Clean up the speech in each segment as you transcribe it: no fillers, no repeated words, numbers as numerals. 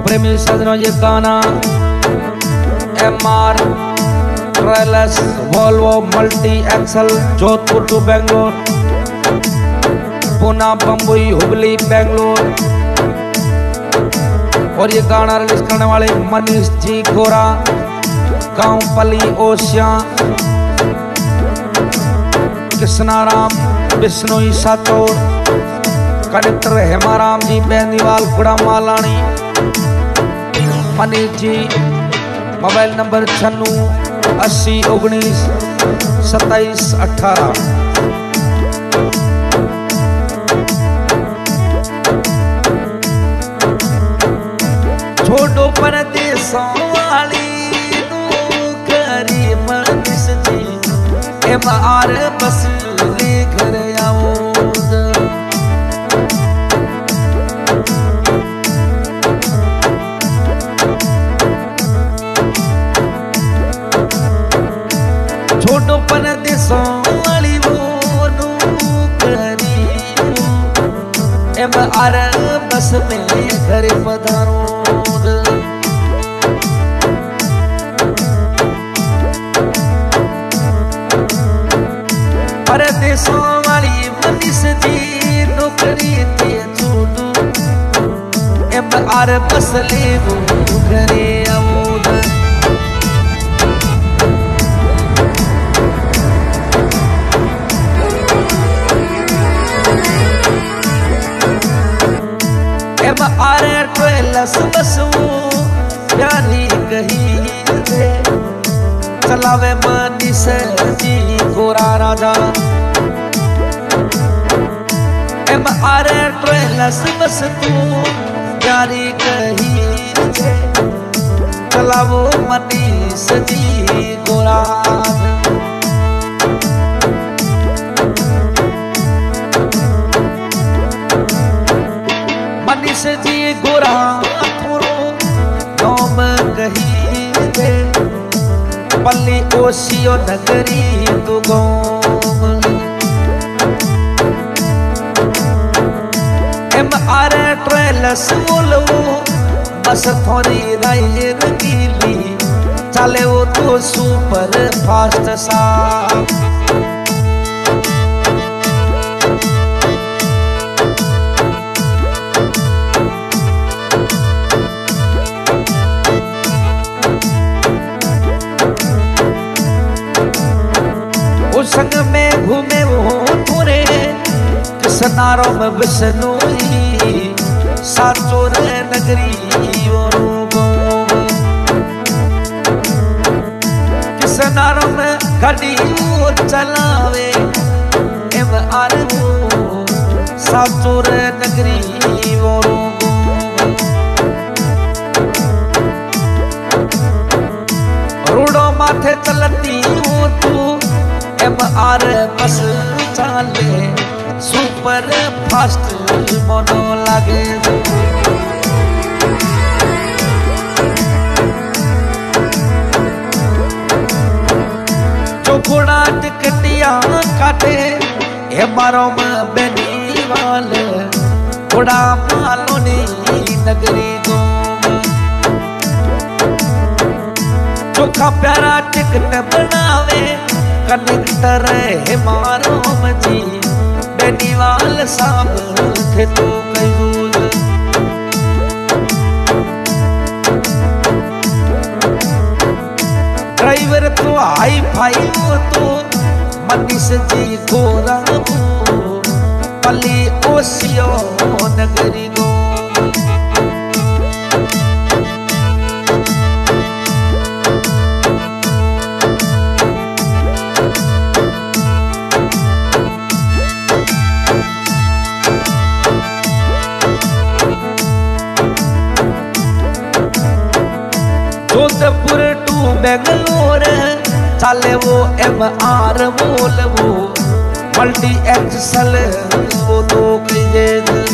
प्रेमी सजनों ये गाना MR trailers Volvo multi axle Jodhpur to Bangalore, Pune Bombay Hubli Bangalore. और ये गाना रिलीज करने वाले मनीष जी गोरा, गांव Pali Osiya, Krishnaram Bishnoi Sachor, collector Hemaram ji Bendiwal Guda Malani. Manish ji mobile number 96 80 19 27 18। छोड़ो परदेसों वाली नौकरी मनीष जी, MR बस ले घर आओ। छोड़ो परदेसों वाली वो नौकरी, MR बस में घर पधारो। परदेसों वाली मनीष जी नौकरी ते छोड़ो, MR बस ले वो घरे आमोद। MR ट्रेलर्स बस वो प्यारी कही दे, चलावे मनीष जी गोरा राजा। MR ट्रेलर्स बस तू प्यारी कही दे, चलावो मनीष जी गोरा। मनीष जी गोरा थोरो नाम कही दे, पल्ली ओसियो नगरी तू गाँव। MR ट्रेलर्स बोलो बस थोड़ी राय रंगीली, चले वो तो सुपर फास्ट सा। संग में घूमे वो थोरे कृष्णारो में बिश्नोई साचोर नगरी और कृष्णारो में गाड़ी वो चलावे, MR वो साचोर नगरी और रोडो माथे चलती हो तू, MR बस चाले सुपर फास्ट मोनो लागे। जो घोड़ा टिकटिया काटे MR में बेनीवाल, घोड़ा मालोनी नगरी को। चोखा प्यारा टिकट बनावे कलेक्टर हेमाराम जी बेनीवाल साहब थे तो कई दूर। ड्राइवर तो हाई फाई हो तो मनीष जी गोरा, पली ओसियो नगरी गो। जोधपुर टू बेंगलोर चले वो MR बोल वो मल्टी एक्सल वो तो कहिए।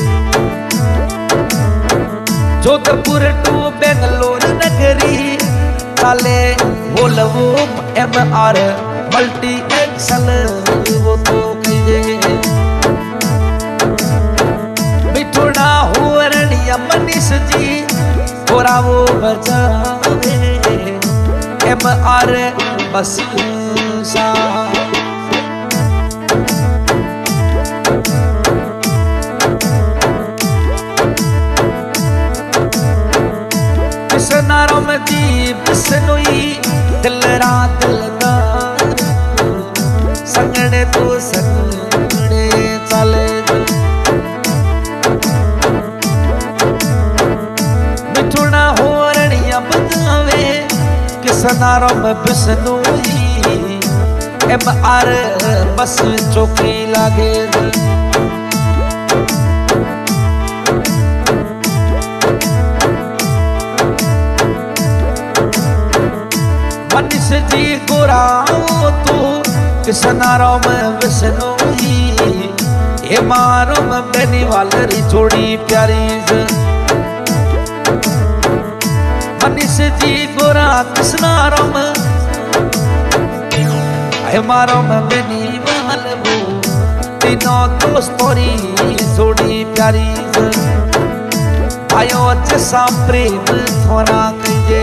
जोधपुर टू बेंगलोर नगरी चले बोल वो MR मल्टी एक्सल वो तो कहिए। मिठुड़ा हो रनिया मनीष जी गोरा बजावे MR बस सा बिसनारों में दी बिसनोई दिल रात दिलदार संगड़े तो संगड़े चले मिठुना हो रड़िया बजावे किसनारों में बिसनोई MR बस चौकी लागे मनीष जी गोरा तू किसनारों में बिसनोई MR में बेनी वाली जोड़ी प्यारी मनीष जी गोरा किसनारों में MR में बेनी वाली तीनों दोस्तोरी जोड़ी प्यारी आयो जैसा प्रेम थोड़ा कहिए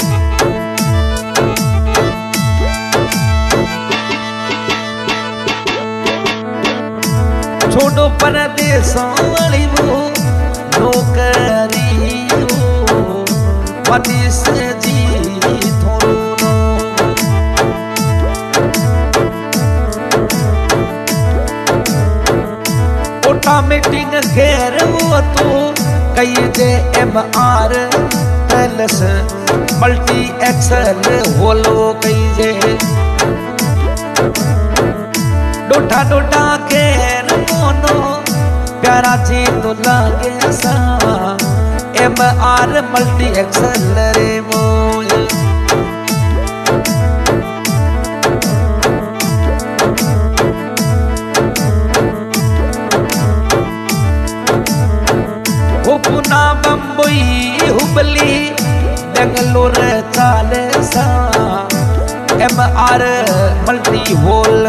छोड़ो परदेसों वाली वो नौकरी हो मनीष जी थोड़ो ओटा मीटिंग घेर वो तो कई जे MR पैलेस मल्टी एक्सल होलो कई जे डोटा डोटा घेर मोनो प्यारा जी तो लागे सा MR मल्टी एक्सल रे मोय हो पुना बम्बई हुबली बेंगलोर चाले सा MR मल्टी होल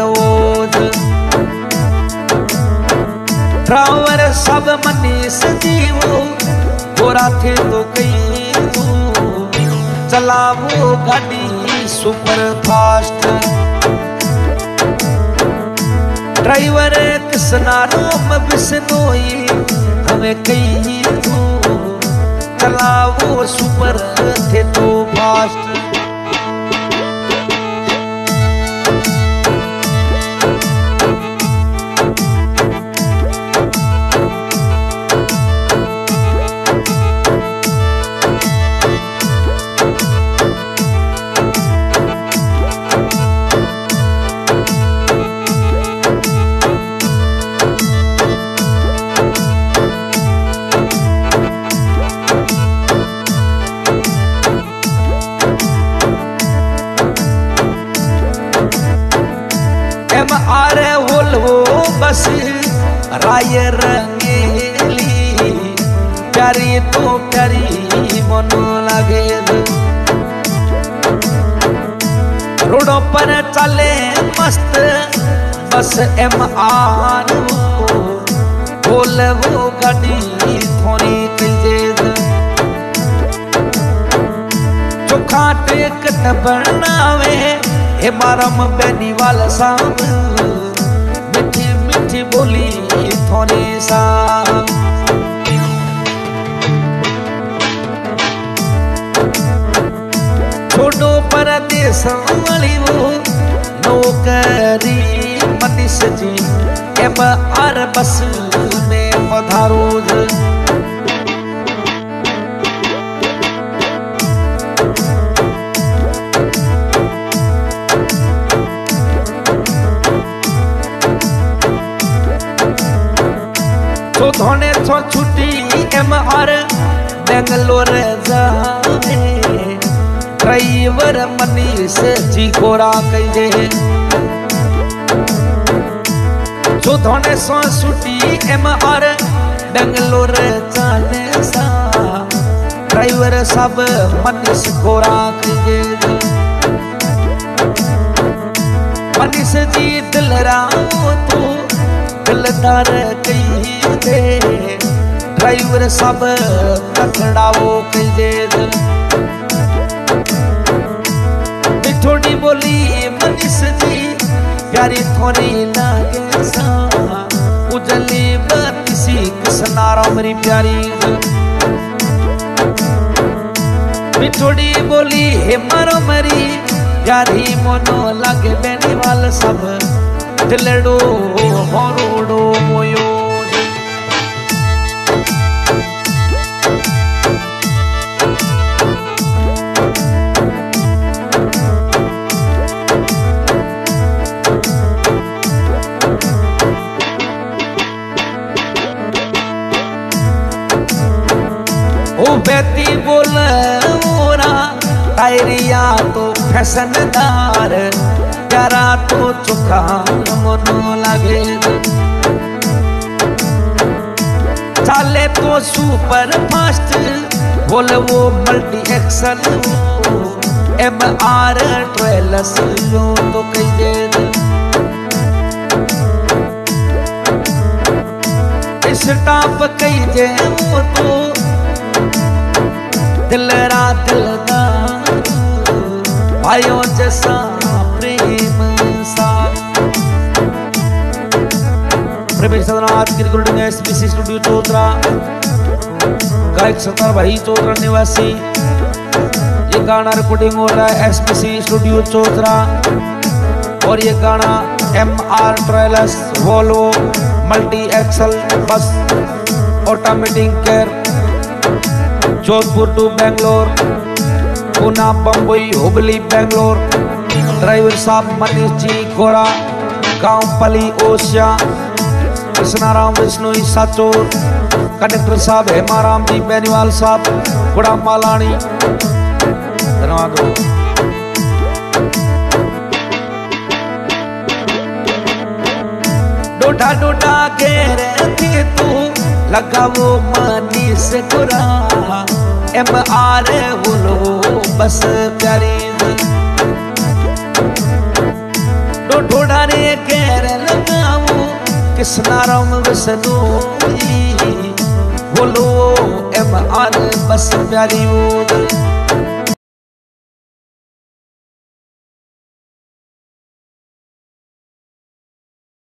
ड्राइवर सब मनीष जीवो गोरा थे तो कई तू चलावो गाड़ी सुपर फास्ट ड्राइवर किसनारों में बिसनोई हमें कई तू चलावो सुपर थे तो फास्ट MR वोल्वो बस राय रंगेली प्यारी तो प्यारी मनो लागे रोडों पर चले मस्त बस MR वोल्वो गाड़ी थोड़ी कजे चोखा टेक न बनावे MR में बेनी वाला साम मिठी मिठी बोली थोड़ी सा छोड़ो परदेस वाली वो नौकरी मनीष जी MR बस में पधारो तो धोने छो छुट्टी MR बेंगलोर जावे ड्राइवर मनीष जी गोरा कहे जो धोने छो छुट्टी MR बेंगलोर जाने सा ड्राइवर सब मनीष गोरा कहे मनीष जी दिल राव तू दिलदार कही दे ड्राइवर सब तकड़ा वो कई देर थोड़ी बोली मनीष जी प्यारी थोड़ी लागे सा उजली बत्ती कृष्णारा मेरी प्यारी थोड़ी बोली हे मारो मरी प्यारी मोनो लागे बेनी वाल सब दिलड़ो होरोड़ो मोयो ओ बेटी बोल मोरा टायरिया तो फैशनदार प्यारा तो चुका मनो लगे चाले तो सुपर फास्ट बोल वो मल्टी एक्सल MR ट्रेलस लो तो कई देर स्टाफ कई जे वो तो दिलरा दिलदार भाइयों जैसा प्रेम सा प्रवेश सदनाथ गिरगुल SBC स्टूडियो चौधरा गायक सत्तार भाई चौधरा निवासी ये गाना रिकॉर्डिंग हो रहा है SBC स्टूडियो चौधरा और ये गाना MR trailers Volvo multi axle bus automatic care Jodhpur to Bangalore Poona Bombay Hubli Bangalore driver साहब मनीष जी गोरा गांव पली ओसिया कृष्णाराम विष्णु साचोर कंडक्टर साहब हेमाराम जी बेनीवाल साहब गुड़ा मालानी धन्यवाद। डोडा डोडा घेर थे तू लगा वो मनीष गोरा MR बोलो बस प्यारी डोडा रे घेर लगाओ कृष्णाराम विष्णु बोलो MR बस प्यारी वो